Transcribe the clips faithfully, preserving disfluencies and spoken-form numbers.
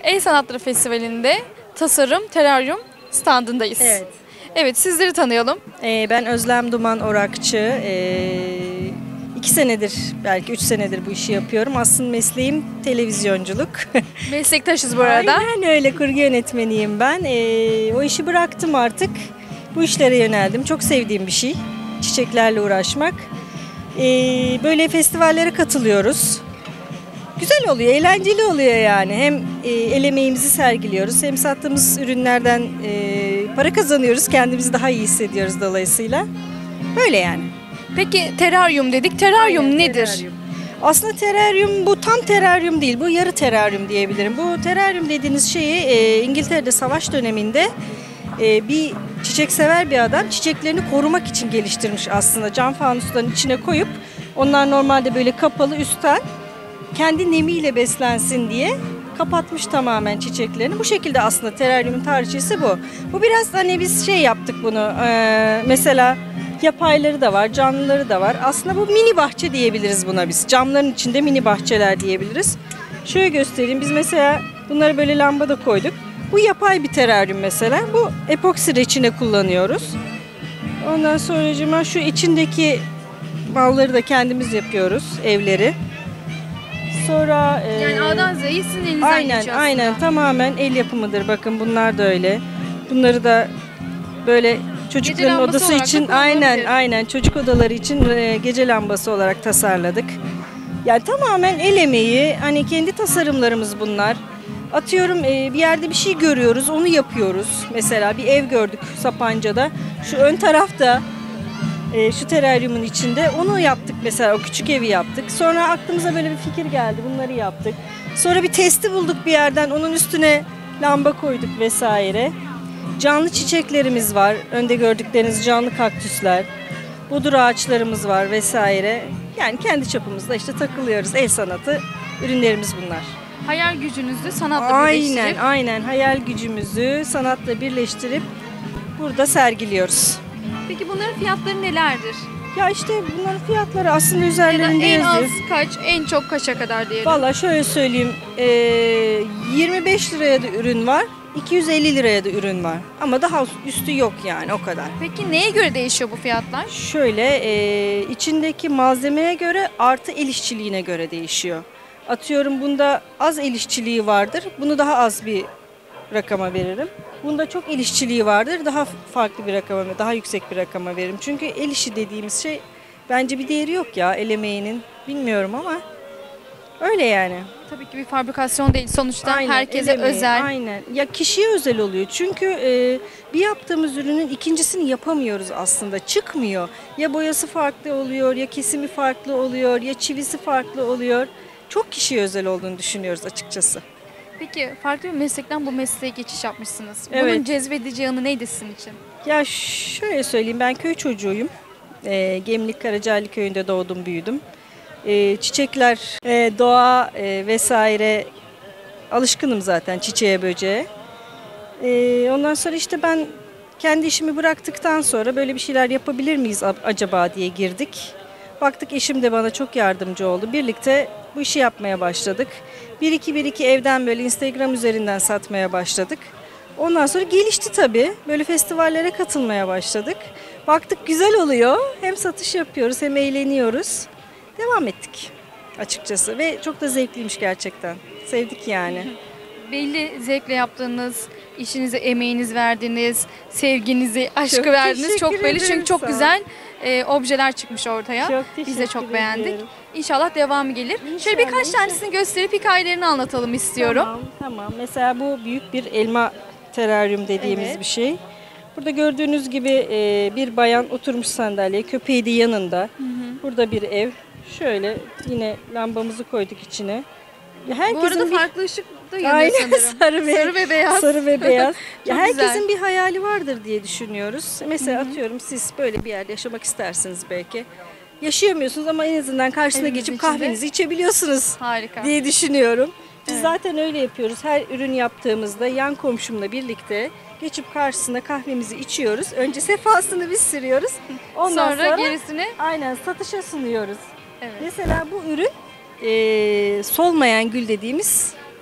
El Sanatları Festivali'nde tasarım, teraryum standındayız. Evet. Evet, sizleri tanıyalım. Ee, ben Özlem Duman Orakçı. Ee, iki senedir, belki üç senedir bu işi yapıyorum. Aslında mesleğim televizyonculuk. Meslektaşız bu arada. Aynen öyle, kurgu yönetmeniyim ben. Ee, o işi bıraktım artık. Bu işlere yöneldim. Çok sevdiğim bir şey. Çiçeklerle uğraşmak. Ee, böyle festivallere katılıyoruz. Güzel oluyor, eğlenceli oluyor yani. Hem e, el emeğimizi sergiliyoruz, hem sattığımız ürünlerden e, para kazanıyoruz. Kendimizi daha iyi hissediyoruz dolayısıyla. Böyle yani. Peki teraryum dedik. Teraryum Aynen, nedir? teraryum. Aslında teraryum, bu tam teraryum değil, bu yarı teraryum diyebilirim. Bu teraryum dediğiniz şeyi e, İngiltere'de savaş döneminde e, bir çiçeksever bir adam çiçeklerini korumak için geliştirmiş aslında. Cam fanusların içine koyup, onlar normalde böyle kapalı üstten kendi nemiyle beslensin diye kapatmış tamamen çiçeklerini. Bu şekilde aslında teraryumun tarihçesi bu. Bu biraz hani biz şey yaptık bunu. E, mesela yapayları da var, canlıları da var. Aslında bu mini bahçe diyebiliriz buna biz. Camların içinde mini bahçeler diyebiliriz. Şöyle göstereyim. Biz mesela bunları böyle lambada koyduk. Bu yapay bir teraryum mesela. Bu epoksi reçine kullanıyoruz. Ondan sonra şu içindeki balları da kendimiz yapıyoruz, evleri. Sonra Yani e, A'dan Z'yi sizin elinizden aynen geçiyor aslında. aynen tamamen el yapımıdır. Bakın bunlar da öyle. Bunları da böyle çocukların lambası odası olarak da için kullanılabilir. aynen aynen çocuk odaları için e, gece lambası olarak tasarladık. Yani tamamen el emeği, hani kendi tasarımlarımız bunlar. Atıyorum e, bir yerde bir şey görüyoruz, onu yapıyoruz. Mesela bir ev gördük Sapanca'da. Şu ön tarafta e, şu teraryumun içinde onu yaptık mesela, o küçük evi yaptık. Sonra aklımıza böyle bir fikir geldi, bunları yaptık. Sonra bir testi bulduk bir yerden, onun üstüne lamba koyduk vesaire. Canlı çiçeklerimiz var. Önde gördükleriniz canlı kaktüsler. Budur ağaçlarımız var vesaire. Yani kendi çapımızda işte takılıyoruz. El sanatı ürünlerimiz bunlar. Hayal gücünüzü sanatla Aynen, birleştirip. aynen. Hayal gücümüzü sanatla birleştirip burada sergiliyoruz. Peki bunların fiyatları nelerdir? Ya işte bunların fiyatları aslında Ya da üzerlerinde en az yazıyor. kaç, en çok kaça kadar diyelim? Valla şöyle söyleyeyim. E, yirmi beş liraya da ürün var. iki yüz elli liraya da ürün var. Ama daha üstü yok yani, o kadar. Peki neye göre değişiyor bu fiyatlar? Şöyle e, içindeki malzemeye göre artı el işçiliğine göre değişiyor. Atıyorum bunda az el işçiliği vardır. Bunu daha az bir rakama veririm. Bunda çok el işçiliği vardır. Daha farklı bir rakama, daha yüksek bir rakama veririm. Çünkü el işi dediğimiz şey bence bir değeri yok ya, el emeğinin. Bilmiyorum ama öyle yani. Tabii ki bir fabrikasyon değil. Sonuçta Aynen, herkese el emeği, özel. Aynen. Ya kişiye özel oluyor. Çünkü e, bir yaptığımız ürünün ikincisini yapamıyoruz aslında. Çıkmıyor. Ya boyası farklı oluyor, ya kesimi farklı oluyor, ya çivisi farklı oluyor. Çok kişiye özel olduğunu düşünüyoruz açıkçası. Peki farklı bir meslekten bu mesleğe geçiş yapmışsınız. Evet. Bunun cezbedici yanı neydi sizin için? Ya şöyle söyleyeyim, ben köy çocuğuyum. E, Gemlik Karacaali köyünde doğdum, büyüdüm. E, çiçekler, e, doğa e, vesaire alışkınım zaten, çiçeğe böceğe. E, ondan sonra işte ben kendi işimi bıraktıktan sonra böyle bir şeyler yapabilir miyiz acaba diye girdik. Baktık eşim de bana çok yardımcı oldu. Birlikte bu işi yapmaya başladık. Bir iki bir iki evden böyle Instagram üzerinden satmaya başladık. Ondan sonra gelişti tabii. Böyle festivallere katılmaya başladık. Baktık güzel oluyor. Hem satış yapıyoruz hem eğleniyoruz. Devam ettik açıkçası ve çok da zevkliymiş gerçekten. Sevdik yani. Belli zevkle yaptığınız, işinize emeğiniz verdiğiniz, sevginizi, aşkı Çok verdiğiniz çok teşekkür belli. ederim, Çünkü çok sağ ol. güzel e, objeler çıkmış ortaya. Çok Biz de teşekkür çok beğendik. ediyorum. İnşallah devamı gelir. Şöyle İnşallah, birkaç inşallah. tanesini gösterip hikayelerini anlatalım istiyorum. Tamam, tamam. Mesela bu büyük bir elma teraryum dediğimiz Evet. bir şey. Burada gördüğünüz gibi e, bir bayan oturmuş sandalye, köpeği de yanında. Hı hı. Burada bir ev. Şöyle yine lambamızı koyduk içine. Bu arada bir... farklı ışık da yanıyor Aynen, sanırım. sarı ve, Sarı ve beyaz. Sarı ve beyaz. Ya Çok herkesin güzel. bir hayali vardır diye düşünüyoruz. Mesela Hı hı. atıyorum siz böyle bir yerde yaşamak istersiniz belki. Yaşayamıyorsunuz ama en azından karşısına Evinizin geçip içinde. kahvenizi içebiliyorsunuz Harika. diye düşünüyorum. Biz Evet. zaten öyle yapıyoruz. Her ürün yaptığımızda yan komşumla birlikte geçip karşısında kahvemizi içiyoruz. Önce sefasını biz sürüyoruz. Ondan Sonra, sonra, gerisini aynen satışa sunuyoruz. evet. Mesela bu ürün e, solmayan gül dediğimiz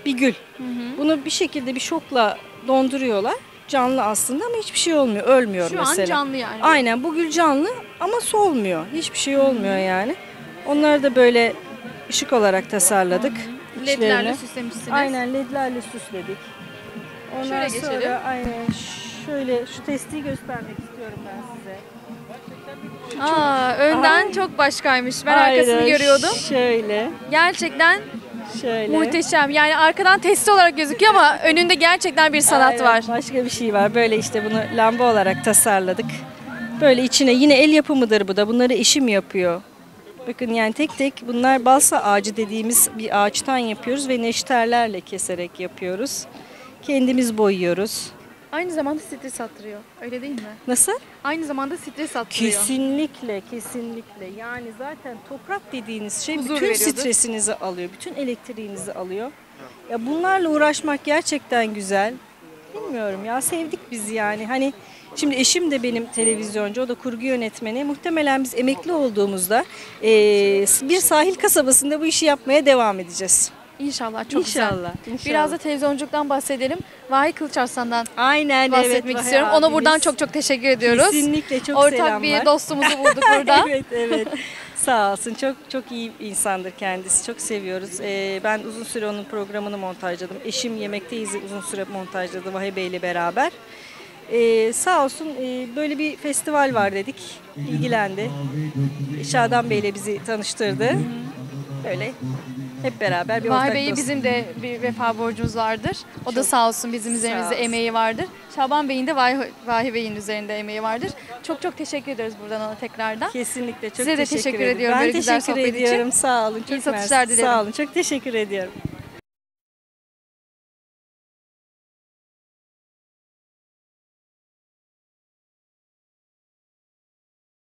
bir gül. Bunu bir şekilde bir şokla donduruyorlar. Canlı aslında ama hiçbir şey olmuyor. Ölmüyor Şu mesela. an canlı yani. Aynen, bu gül canlı ama solmuyor. Hiçbir şey olmuyor yani. Onları da böyle ışık olarak tasarladık. ledlerle İçlerini. süslemişsiniz. Aynen, ledlerle süsledik. Ondan Şöyle sonra geçelim. aynen şöyle şu testiyi göstermek istiyorum ben size. Aa, önden Aa. çok başkaymış. Ben arkasını Aynen, görüyordum. Şöyle, Gerçekten şöyle. muhteşem. Yani arkadan testi olarak gözüküyor ama önünde gerçekten bir sanat Aynen, var. başka bir şey var. Böyle işte bunu lamba olarak tasarladık. Böyle içine yine el yapımıdır bu da. Bunları eşim yapıyor. Bakın yani tek tek bunlar balsa ağacı dediğimiz bir ağaçtan yapıyoruz ve neşterlerle keserek yapıyoruz. Kendimiz boyuyoruz. Aynı zamanda stres attırıyor. Öyle değil mi? Nasıl? Aynı zamanda stres attırıyor. Kesinlikle, kesinlikle. Yani zaten toprak dediğiniz şey Huzur bütün veriyordur. stresinizi alıyor, bütün elektriğinizi alıyor. Ya bunlarla uğraşmak gerçekten güzel. Bilmiyorum ya, sevdik biz yani. Hani şimdi eşim de benim televizyoncu, o da kurgu yönetmeni. Muhtemelen biz emekli olduğumuzda eee, bir sahil kasabasında bu işi yapmaya devam edeceğiz. İnşallah, çok güzel. İnşallah, inşallah. Biraz da televizyonculuktan bahsedelim. Vahiy Kılıçarslan'dan Aynen, bahsetmek evet, Vahiy istiyorum. Ona buradan abimiz. çok çok teşekkür ediyoruz. Kesinlikle, çok Ortak selamlar. bir dostumuzu bulduk burada. Evet, evet. Sağ olsun. Çok çok iyi bir insandır kendisi. Çok seviyoruz. Ee, ben uzun süre onun programını montajladım. Eşim Yemekteyiz uzun süre montajladı Vahiy Bey ile beraber. Ee, sağ olsun e, böyle bir festival var dedik. İlgilendi. Şadan Bey ile bizi tanıştırdı. Böyle hep beraber bir Vahiy ortak Bey'e dost. bizim de bir vefa borcumuz vardır. O da Çok sağ olsun bizim sağ üzerimizde olsun. emeği vardır. Şaban Bey'in de Vahiy, Vahiy Bey'in üzerinde emeği vardır. Çok çok teşekkür ederiz buradan ona tekrardan. Kesinlikle çok Size de teşekkür, teşekkür ederim. ediyorum Ben böyle güzel teşekkür sohbet için. ediyorum. Sağ olun. Çok İyi satışlar mersi. dilerim. Sağ olun. Çok teşekkür ediyorum.